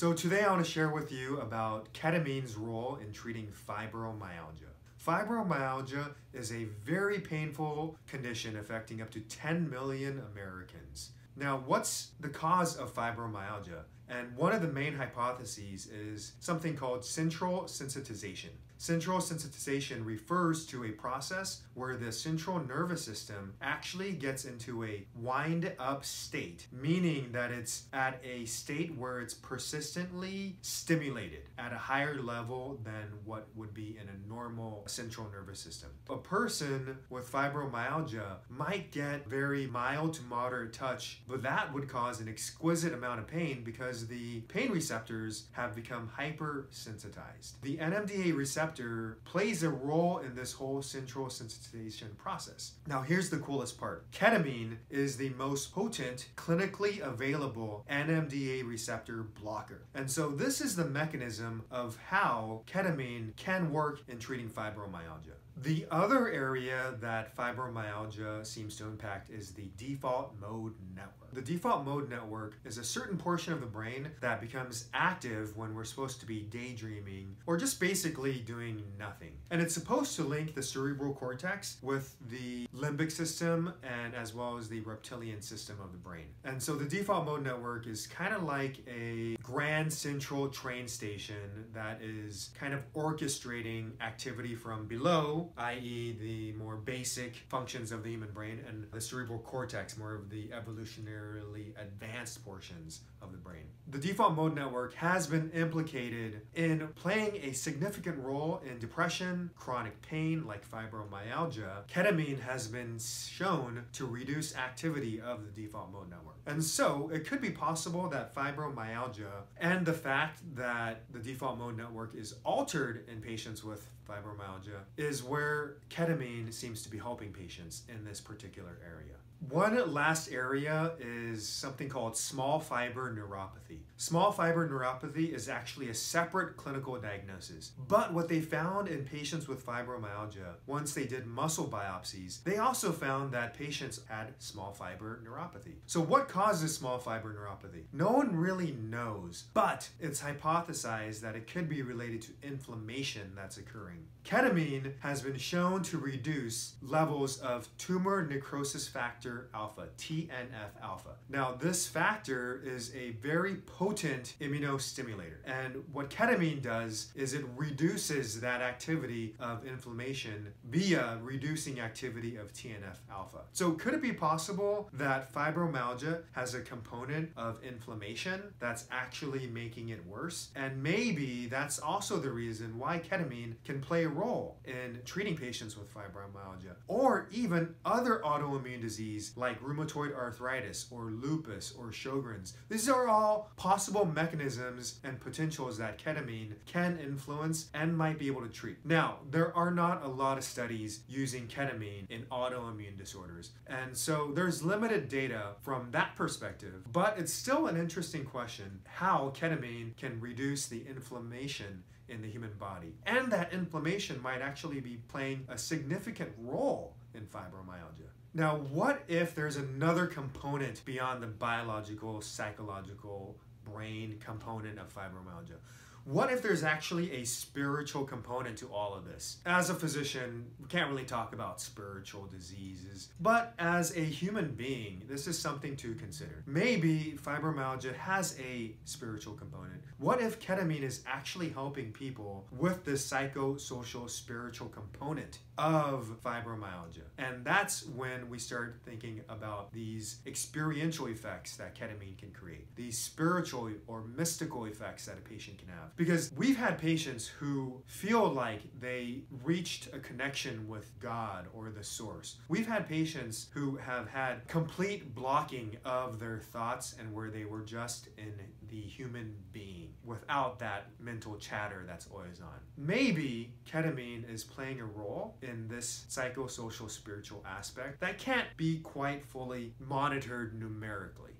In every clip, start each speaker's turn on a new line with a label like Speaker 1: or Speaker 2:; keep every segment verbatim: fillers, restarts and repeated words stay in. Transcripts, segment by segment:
Speaker 1: So today I want to share with you about ketamine's role in treating fibromyalgia. Fibromyalgia is a very painful condition affecting up to ten million Americans. Now, what's the cause of fibromyalgia? And one of the main hypotheses is something called central sensitization. Central sensitization refers to a process where the central nervous system actually gets into a wind-up state, meaning that it's at a state where it's persistently stimulated at a higher level than what would be in a normal central nervous system. A person with fibromyalgia might get very mild to moderate touch, but that would cause an exquisite amount of pain because the pain receptors have become hyper-sensitized. The N M D A receptor plays a role in this whole central sensitization process. Now, here's the coolest part. Ketamine is the most potent, clinically available N M D A receptor blocker. And so this is the mechanism of how ketamine can work in treating fibromyalgia. The other area that fibromyalgia seems to impact is the default mode network. The default mode network is a certain portion of the brain that becomes active when we're supposed to be daydreaming or just basically doing nothing. And it's supposed to link the cerebral cortex with the limbic system and as well as the reptilian system of the brain. And so the default mode network is kind of like a grand central train station that is kind of orchestrating activity from below, that is the more basic functions of the human brain, and the cerebral cortex, more of the evolutionarily advanced portions of the brain. The default mode network has been implicated in playing a significant role in depression, chronic pain like fibromyalgia. Ketamine has been shown to reduce activity of the default mode network. And so it could be possible that fibromyalgia and the fact that the default mode network is altered in patients with fibromyalgia is where ketamine seems to be helping patients in this particular area. One last area is something called small fiber neuropathy. Small fiber neuropathy is actually a separate clinical diagnosis. But what they found in patients with fibromyalgia, once they did muscle biopsies, they also found that patients had small fiber neuropathy. So what causes small fiber neuropathy? No one really knows, but it's hypothesized that it could be related to inflammation that's occurring. Ketamine has been shown to reduce levels of tumor necrosis factor alpha, T N F alpha. Now, this factor is a very potent immunostimulator. And what ketamine does is it reduces that activity of inflammation via reducing activity of T N F alpha. So could it be possible that fibromyalgia has a component of inflammation that's actually making it worse? And maybe that's also the reason why ketamine can play a role in treating patients with fibromyalgia or even other autoimmune disease like rheumatoid arthritis or lupus or Sjogren's. These are all possible mechanisms and potentials that ketamine can influence and might be able to treat. Now, there are not a lot of studies using ketamine in autoimmune disorders, and so there's limited data from that perspective, but it's still an interesting question how ketamine can reduce the inflammation in the human body. And that inflammation might actually be playing a significant role in fibromyalgia. Now, what if there's another component beyond the biological, psychological, brain component of fibromyalgia? What if there's actually a spiritual component to all of this? As a physician, we can't really talk about spiritual diseases, but as a human being, this is something to consider. Maybe fibromyalgia has a spiritual component. What if ketamine is actually helping people with this psychosocial spiritual component of fibromyalgia? And that's when we start thinking about these experiential effects that ketamine can create, these spiritual or mystical effects that a patient can have. Because we've had patients who feel like they reached a connection with God or the source. We've had patients who have had complete blocking of their thoughts and where they were just in the human being without that mental chatter that's always on. Maybe ketamine is playing a role in this psychosocial spiritual aspect that can't be quite fully monitored numerically.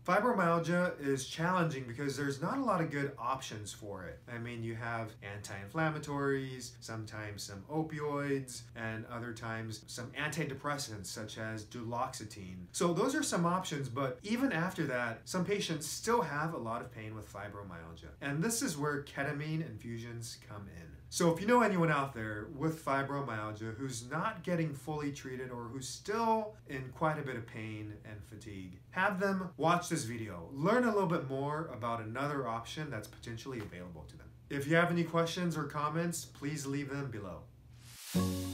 Speaker 1: Fibromyalgia is challenging because there's not a lot of good options for it. I mean, you have anti-inflammatories, sometimes some opioids, and other times some antidepressants such as duloxetine. So those are some options, but even after that, some patients still have a lot of pain with fibromyalgia. And this is where ketamine infusions come in. So if you know anyone out there with fibromyalgia who's not getting fully treated or who's still in quite a bit of pain and fatigue, have them watch this video. Learn a little bit more about another option that's potentially available to them. If you have any questions or comments, please leave them below.